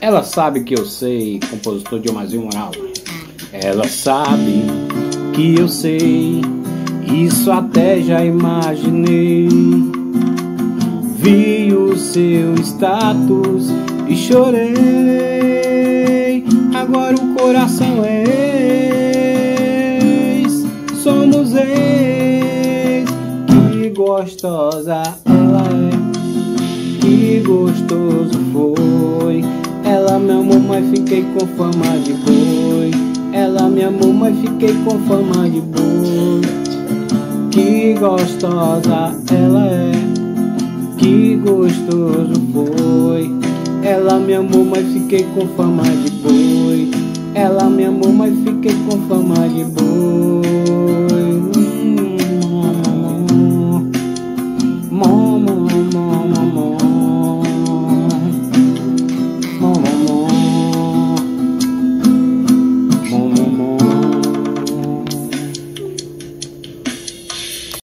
Ela sabe que eu sei, compositor Diomasil Moral. Ela sabe que eu sei, isso até já imaginei. Vi o seu status e chorei. Agora o coração é ex, somos ex. Que gostosa ela é, que gostoso foi. Ela me amou, mas fiquei com fama de boi. Ela me amou, mas fiquei com fama de boi. Que gostosa ela é, que gostoso foi. Ela me amou, mas fiquei com fama de boi. Ela me amou, mas fiquei com fama de boi.